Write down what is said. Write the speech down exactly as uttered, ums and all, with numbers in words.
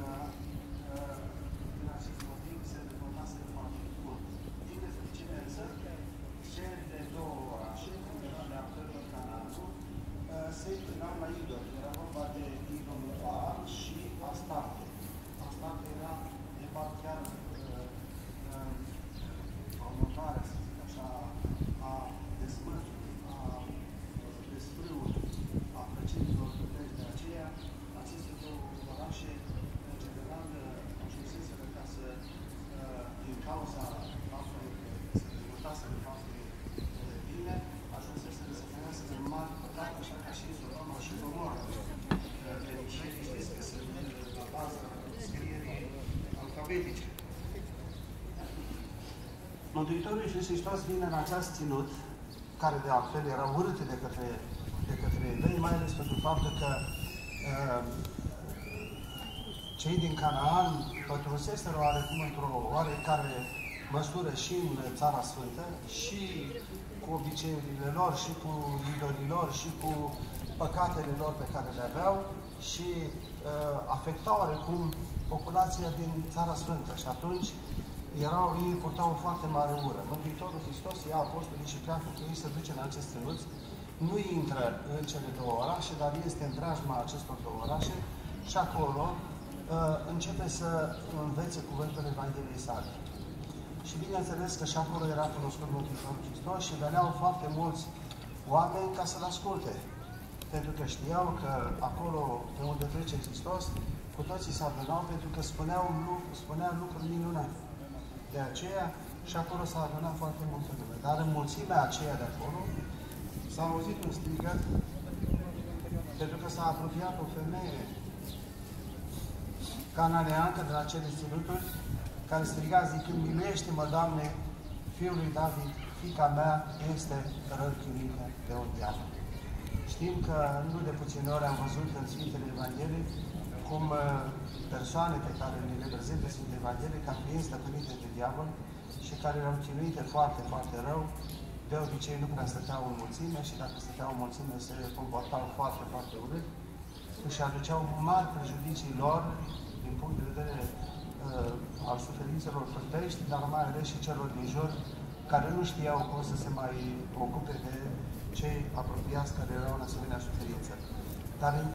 din acest motiv se dezvoltase foarte mult. Din nefericire însă, cele două orașe, de apelul Canaanul, se întâlneau la idoli. Era vorba de idolul Baal și Astarte. Astarte era, de fapt, chiar următoarea, să zic așa, a desmățului, a desfrâului, a plăcerilor puterii. De aceea, aceste două orașe, în general, ajunseseră ca să, din cauza faptului că se dezvoltaseră foarte bine, ajunseseră să primească mari păcate, așa ca și Sodoma și Gomora. Religii știți că sunt la baza scrierii alfabetice. Mântuitorul Iisus Hristos vine în acest ținut, care de altfel era urât de către, de către evrei, mai ales pentru faptul că uh, cei din Canaan pătrunseseră oarecum într-o oarecare măsură și în Țara Sfântă, și cu obiceiurile lor, și cu idolii lor, și cu păcatele lor pe care le aveau și uh, afectau oarecum populația din Țara Sfântă. Și atunci erau, ei purtau o foarte mare ură. Mântuitorul Hristos ia apostolii și pleacă cu ei să duce în acest ținut. Nu intră în cele două orașe, dar este în preajma acestor două orașe și acolo uh, începe să învețe cuvântul Evangheliei sale. Și bineînțeles că și acolo era cunoscut Mântuitorul Hristos și veneau foarte mulți oameni ca să-L asculte. Pentru că știau că acolo pe unde trece Hristos, cu toții se adunau pentru că spuneau, spunea lucruri minunate. De aceea, și acolo s-a adunat foarte multă lume. Dar în mulțimea aceea de acolo s-a auzit un strigăt, pentru că s-a apropiat o femeie cananeancă de la cele ținuturi, care striga zicând, miluiește-mă, Doamne, Fiul lui David, fiica mea este rălchiuită de un diavol. Știm că nu de puține ori am văzut în Sfintele Evangheliei cum persoane pe care le reprezintă Sfintele Evangheliei ca fiind stăpânite de diavol și care erau chinuite foarte, foarte rău, de obicei nu prea stăteau în mulțime și dacă stăteau în mulțime se comportau foarte, foarte urât, își aduceau mari prejudicii lor din punct de vedere uh, al suferințelor trupești, dar mai ales și celor din jur, care nu știau cum să se mai ocupe de cei apropiați care erau în asemenea suferință. Dar în